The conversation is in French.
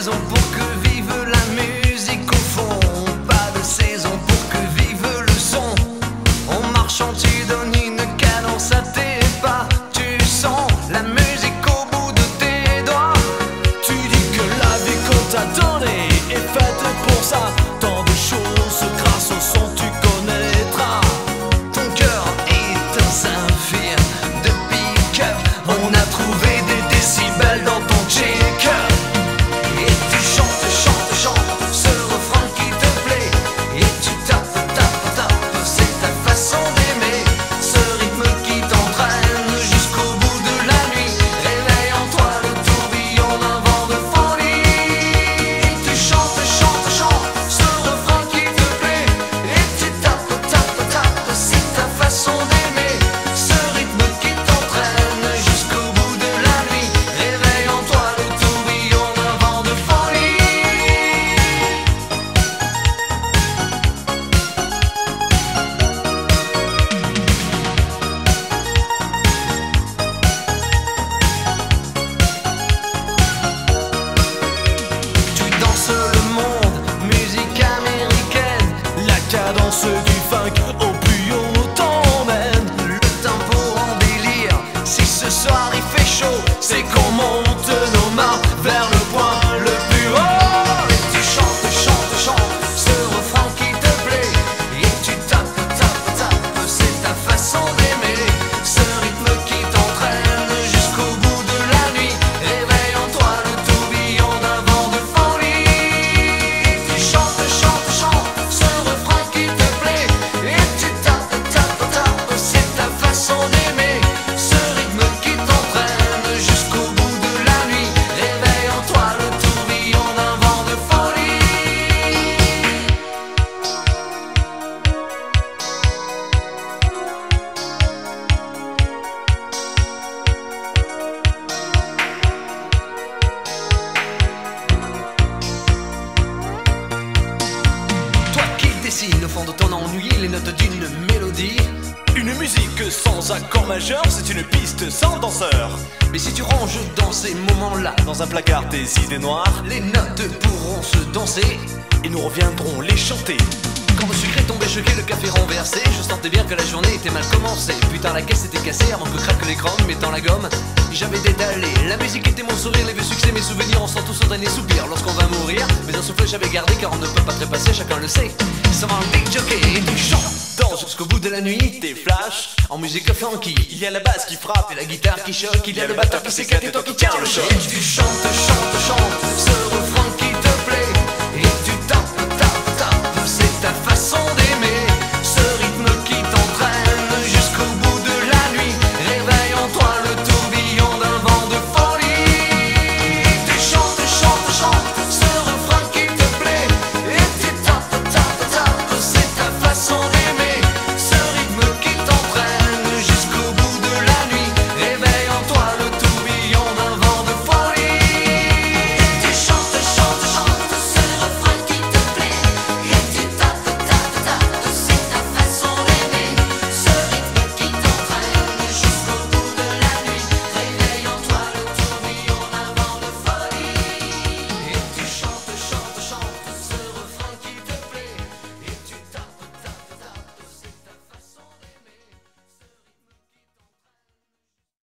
raison pour que vive la musique au fond. Pas de saison pour que vive le son. En marchant tu donnes une cadence à tes pas. Tu sens la musique au bout de tes doigts. Tu dis que la vie qu'on t'a donnée est faite pour ça. Tant de choses grâce au son tu connaîtras. Ton cœur est un saphir de pick-up. On a trouvé des décibels dans ton check-up. Et tu chantes, chantes, chantes ce refrain qui te plaît. Et tu tapes, tapes, tapes, c'est ta façon d'aimer. Ce rythme qui t'entraîne jusqu'au bout de la nuit. Réveille en toi le tourbillon d'un vent de folie. Et tu chantes, chantes, chantes ce refrain qui te plaît. Et tu tapes, tapes, tapes, c'est ta façon d'aimer. Ce rythme qui t'entraîne jusqu'au bout de la nuit. Réveille en toi le tourbillon d'un vent de folie. Tu danses le monde, musique américaine. La cadence du funk au plus haut t'emmène. Le tempo en délire. Si ce soir il fait chaud, C'est qu'on monte nos mains vers le point le plus haut. et tu chantes, chantes, chantes ce refrain qui te plaît. Et tu tapes, tapes, tapes, c'est ta façon d'aimer. Ce rythme qui t'entraîne jusqu'au bout de la nuit. Réveille en toi le tourbillon d'un vent de folie. Et tu chantes, chantes, chantes ce refrain qui te plaît. Et tu tapes, tapes, tapes, c'est ta façon d'aimer. Ce rythme qui t'entraîne jusqu'au bout de la nuit. Réveille en toi le tourbillon d'un vent de folie. Toi qui dessines au fond de ton ennui les notes d'une mélodie. Une musique sans accord majeur, c'est une piste sans danseur. Mais si tu ranges dans ces moments-là, Dans un placard des idées noires, les notes pourront se danser. et nous reviendrons les chanter. Quand le sucre est tombé choqué, le café renversé, je sentais bien que la journée était mal commencée. Putain, la caisse était cassée avant que craque l'écran, mettant la gomme. J'avais détalé, la musique était mon sourire, les vieux succès, mes souvenirs, on sent tous son dernier soupir lorsqu'on va mourir. Mais un souffle j'avais gardé car on ne peut pas trépasser, chacun le sait. Ça va un big jockey et tu chantes, danses jusqu'au bout de la nuit. Des flashs, En musique funky, il y a la basse qui frappe et la guitare qui choque, il y a le batteur qui s'éclate et toi qui tiens le choc. Et tu chantes, chantes, chantes ce refrain qui